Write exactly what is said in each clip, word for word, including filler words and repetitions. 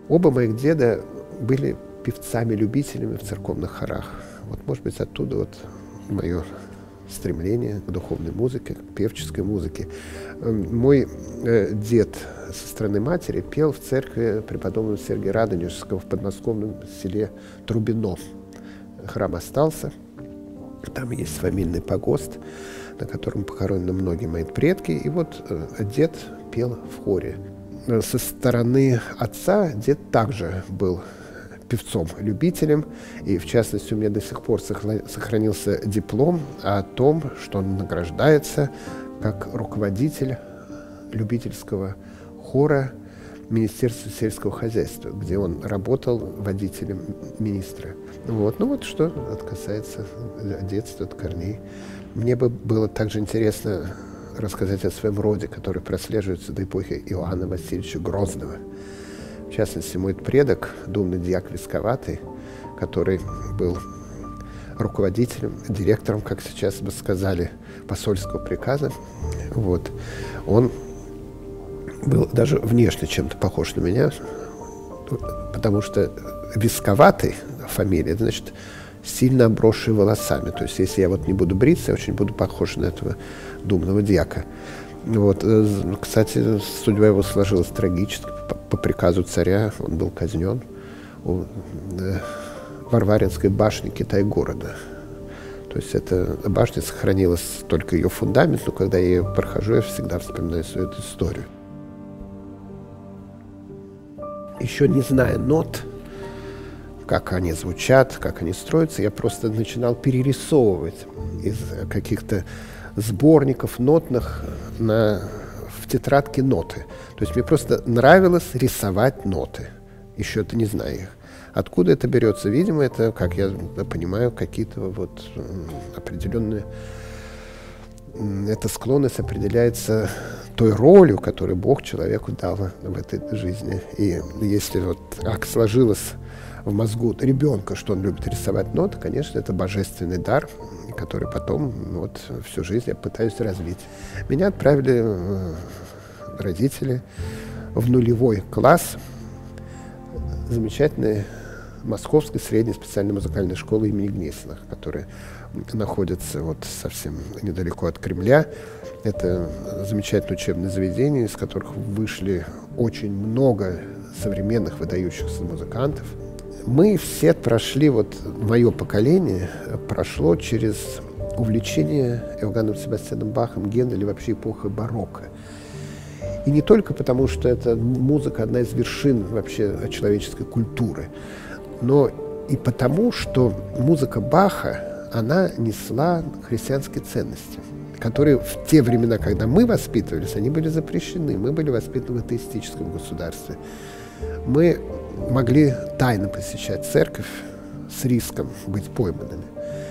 Оба моих деда были певцами-любителями в церковных хорах. Вот, может быть, оттуда вот мое стремление к духовной музыке, к певческой музыке. Мой э, дед со стороны матери пел в церкви преподобного Сергия Радонежского в подмосковном селе Трубино. Храм остался. Там есть фамильный погост, на котором похоронены многие мои предки. И вот э, дед пел в хоре. Со стороны отца дед также был певцом-любителем, и в частности у меня до сих пор сохранился диплом о том, что он награждается как руководитель любительского хора Министерства сельского хозяйства, где он работал водителем министра. Вот. Ну вот что касается детства, от корней. Мне бы было также интересно рассказать о своем роде, который прослеживается до эпохи Иоанна Васильевича Грозного. В частности, мой предок, думный дьяк Висковатый, который был руководителем, директором, как сейчас бы сказали, посольского приказа, вот, он был даже внешне чем-то похож на меня, потому что Висковатый фамилия, это значит сильно обросший волосами. То есть, если я вот не буду бриться, я очень буду похож на этого думного дьяка. Вот. Кстати, судьба его сложилась трагически. По, по приказу царя он был казнен у э, Варваринской башни Китай-города. То есть эта башня сохранилась, только ее фундамент, но когда я ее прохожу, я всегда вспоминаю свою эту историю. Еще не зная нот, как они звучат, как они строятся, я просто начинал перерисовывать из каких-то сборников нотных на, в тетрадке ноты. То есть мне просто нравилось рисовать ноты, еще это не зная их. Откуда это берется? Видимо, это, как я понимаю, какие-то вот определенные... Эта склонность определяется той ролью, которую Бог человеку дал в этой жизни. И если вот так сложилось в мозгу ребенка, что он любит рисовать ноты, конечно, это божественный дар, который потом вот всю жизнь я пытаюсь развить. Меня отправили э, родители в нулевой класс замечательной Московской средней специальной музыкальной школы имени Гнесиных, которая находится вот совсем недалеко от Кремля. Это замечательное учебное заведение, из которых вышли очень много современных выдающихся музыкантов. Мы все прошли, вот мое поколение прошло через увлечение Иоганном Себастьяном Бахом, Генделем, вообще эпохой барокко. И не только потому, что это музыка одна из вершин вообще человеческой культуры, но и потому, что музыка Баха, она несла христианские ценности, которые в те времена, когда мы воспитывались, они были запрещены. Мы были воспитаны в атеистическом государстве. Мы могли тайно посещать церковь с риском быть пойманными.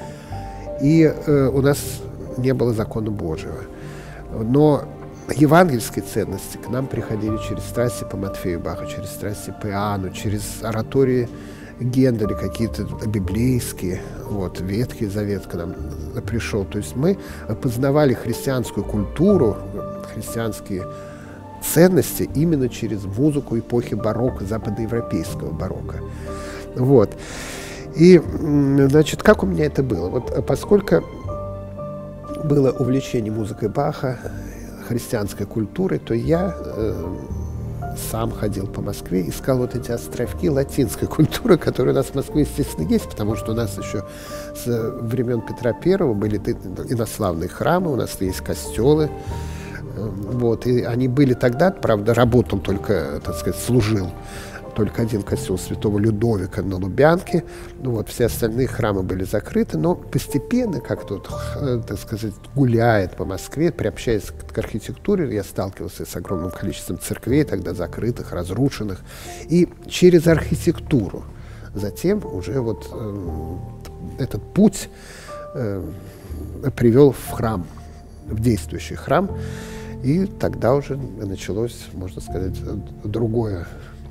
И э, у нас не было закона Божьего. Но евангельские ценности к нам приходили через страсти по Матфею Баха, через страсти по Иоанну, через оратории Генделя, какие-то библейские, вот, Ветхий Завет к нам пришел. То есть мы познавали христианскую культуру, христианские ценности именно через музыку эпохи барокко, западноевропейского барокко. Вот. И, значит, как у меня это было? Вот поскольку было увлечение музыкой Баха, христианской культурой, то я э, сам ходил по Москве, искал вот эти островки латинской культуры, которые у нас в Москве, естественно, есть, потому что у нас еще с времен Петра Первого были инославные храмы, у нас есть костелы. Вот, и они были тогда, правда, работал только, так сказать, служил только один костел святого Людовика на Лубянке. Ну, вот, все остальные храмы были закрыты, но постепенно, как тут, так сказать, гуляет по Москве, приобщаясь к архитектуре, я сталкивался с огромным количеством церквей, тогда закрытых, разрушенных. И через архитектуру затем уже вот э, этот путь э, привел в храм, в действующий храм. И тогда уже началось, можно сказать, другое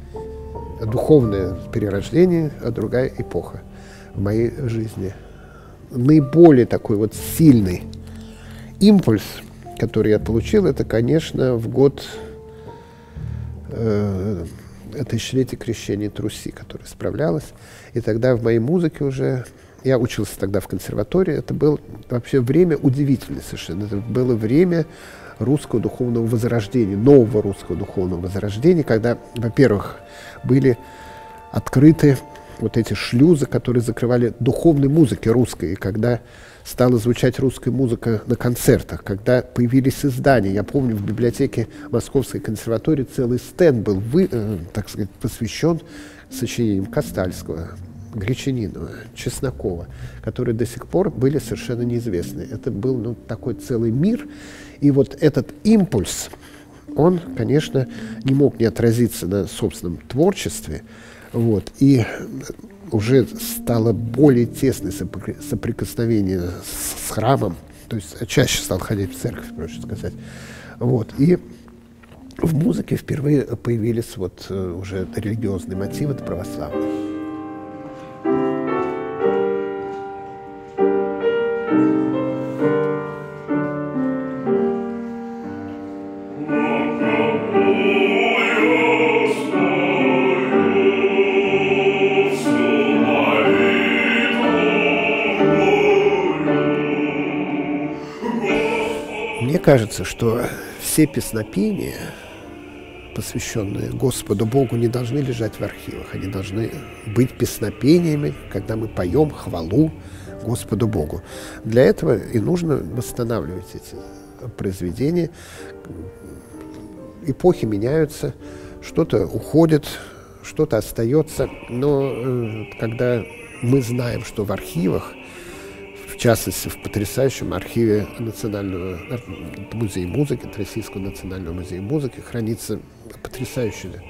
духовное перерождение, другая эпоха в моей жизни. Наиболее такой вот сильный импульс, который я получил, это, конечно, в год э, тысячелетие крещения Руси, которая справлялась. И тогда в моей музыке уже... Я учился тогда в консерватории. Это было вообще время удивительное совершенно. Это было время русского духовного возрождения, нового русского духовного возрождения, когда, во-первых, были открыты вот эти шлюзы, которые закрывали духовной музыке русской, и когда стала звучать русская музыка на концертах, когда появились издания. Я помню, в библиотеке Московской консерватории целый стенд был, вы, э, так сказать, посвящен сочинениям Костальского, Гречанинова, Чеснокова, которые до сих пор были совершенно неизвестны. Это был, ну, такой целый мир. И вот этот импульс, он, конечно, не мог не отразиться на собственном творчестве. Вот, и уже стало более тесное соприкосновение с храмом, то есть чаще стал ходить в церковь, проще сказать. Вот, и в музыке впервые появились вот уже религиозные мотивы православные. Мне кажется, что все песнопения, посвященные Господу Богу, не должны лежать в архивах. Они должны быть песнопениями, когда мы поем хвалу Господу Богу. Для этого и нужно восстанавливать эти произведения. Эпохи меняются, что-то уходит, что-то остается. Но э, когда мы знаем, что в архивах, в частности, в потрясающем архиве Национального музея музыки, Российского национального музея музыки, хранится потрясающее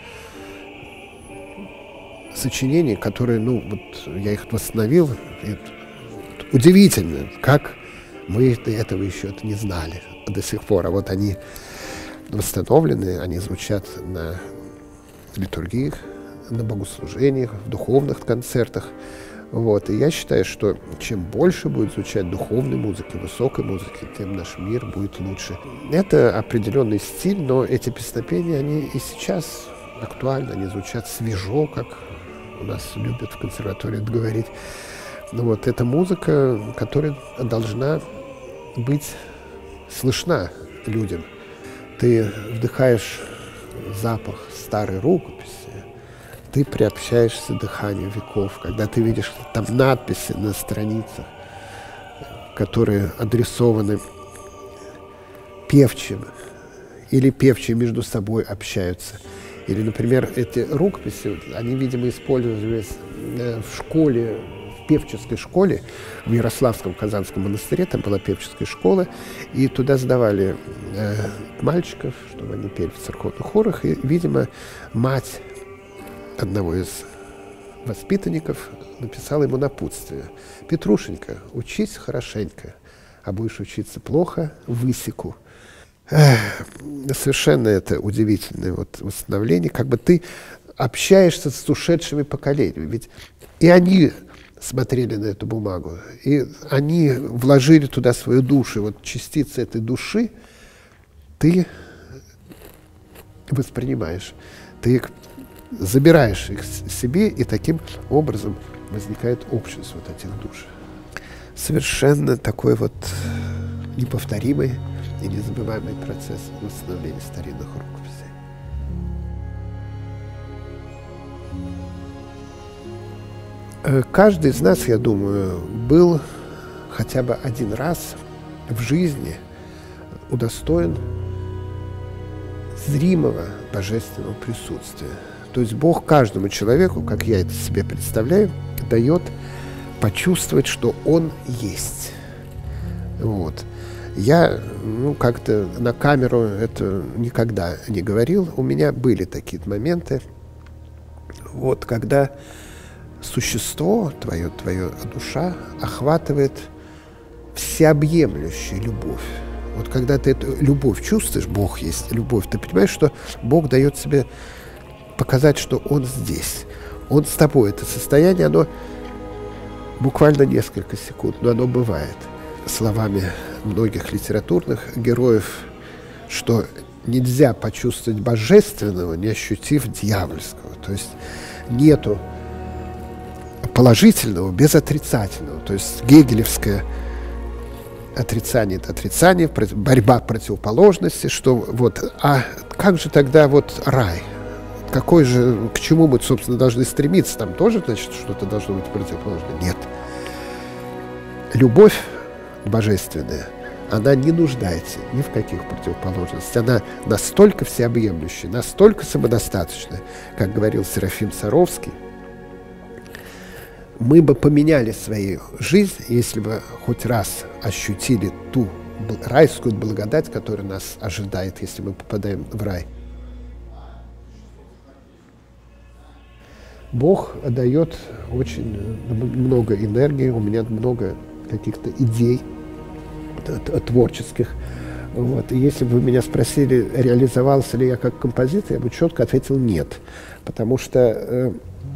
сочинение, которые, ну, вот я их восстановил. И удивительно, как мы этого еще не знали до сих пор. А вот они восстановлены, они звучат на литургиях, на богослужениях, в духовных концертах. Вот. И я считаю, что чем больше будет звучать духовной музыки, высокой музыки, тем наш мир будет лучше. Это определенный стиль, но эти песнопения, они и сейчас актуальны, они звучат свежо, как у нас любят в консерватории говорить. Вот. Это музыка, которая должна быть слышна людям. Ты вдыхаешь запах старой рукописи, ты приобщаешься дыханию веков, когда ты видишь там надписи на страницах, которые адресованы певчим, или певчие между собой общаются. Или, например, эти рукописи, они, видимо, использовались в школе, в певческой школе, в Ярославском Казанском монастыре, там была певческая школа, и туда сдавали э, мальчиков, чтобы они пели в церковных хорах, и, видимо, мать одного из воспитанников написала ему напутствие: «Петрушенька, учись хорошенько, а будешь учиться плохо, высеку». Эх, совершенно это удивительное вот восстановление, как бы ты общаешься с ушедшими поколениями, ведь и они смотрели на эту бумагу, и они вложили туда свою душу, и вот частицы этой души ты воспринимаешь, ты их забираешь их себе, и таким образом возникает общество вот этих душ. Совершенно такой вот неповторимый и незабываемый процесс восстановления старинных рукописей. Каждый из нас, я думаю, был хотя бы один раз в жизни удостоен зримого божественного присутствия. То есть Бог каждому человеку, как я это себе представляю, дает почувствовать, что Он есть. Вот. Я, ну, как-то на камеру это никогда не говорил. У меня были такие моменты, вот, когда существо, твое, твоя душа охватывает всеобъемлющая любовь. Вот когда ты эту любовь чувствуешь, Бог есть любовь, ты понимаешь, что Бог дает себе показать, что Он здесь, Он с тобой. Это состояние, оно буквально несколько секунд, но оно бывает. Словами многих литературных героев, что нельзя почувствовать божественного, не ощутив дьявольского. То есть нету положительного без отрицательного. То есть гегелевское отрицание — это отрицание, борьба противоположности, что вот, а как же тогда вот рай? Какой же, к чему мы, собственно, должны стремиться? Там тоже, значит, что-то должно быть противоположное? Нет. Любовь божественная, она не нуждается ни в каких противоположностях. Она настолько всеобъемлющая, настолько самодостаточная, как говорил Серафим Саровский. Мы бы поменяли свою жизнь, если бы хоть раз ощутили ту райскую благодать, которая нас ожидает, если мы попадаем в рай. Бог дает очень много энергии, у меня много каких-то идей творческих. Вот. И если бы вы меня спросили, реализовался ли я как композитор, я бы четко ответил нет. Потому что э,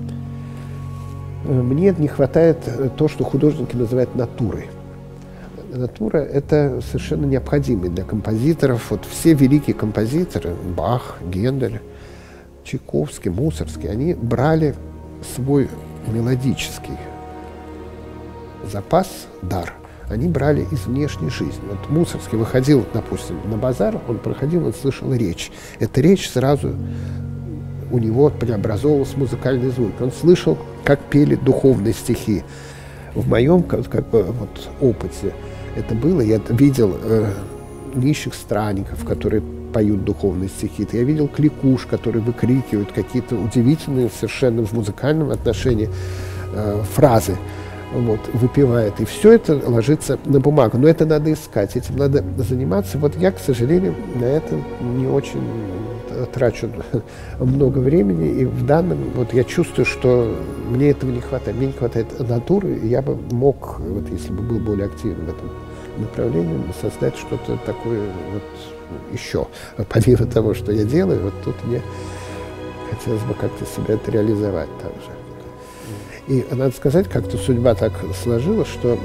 мне не хватает то, что художники называют натурой. Натура — это совершенно необходимый для композиторов. Вот все великие композиторы, Бах, Гендель, Чайковский, Мусоргский, они брали свой мелодический запас, дар, они брали из внешней жизни. Вот Мусоргский выходил, допустим, на базар, он проходил, он слышал речь. Эта речь сразу у него преобразовывалась в музыкальный звук. Он слышал, как пели духовные стихи. В моем как, как бы, вот, опыте это было. Я видел э, нищих странников, которые поют духовные стихи. Я видел кликуш, которые выкрикивают какие-то удивительные совершенно в музыкальном отношении э, фразы. Вот, выпивает. И все это ложится на бумагу. Но это надо искать, этим надо заниматься. Вот я, к сожалению, на это не очень трачу много времени. И в данном, вот я чувствую, что мне этого не хватает. Мне не хватает натуры. И я бы мог, вот если бы был более активен в этом направлении, создать что-то такое вот еще. Помимо того, что я делаю, вот тут мне хотелось бы как-то себя это реализовать также. И надо сказать, как-то судьба так сложилась, что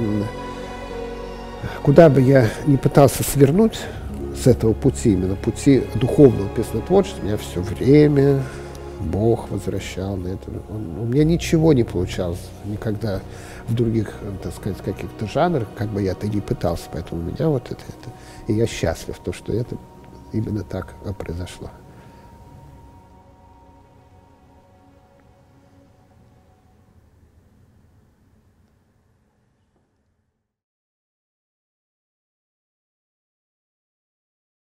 куда бы я ни пытался свернуть с этого пути, именно пути духовного песнотворчества, меня все время Бог возвращал на это. Он, у меня ничего не получалось никогда в других, так сказать, каких-то жанрах, как бы я это ни пытался. Поэтому у меня вот это, это. И я счастлив, то, что это именно так произошло.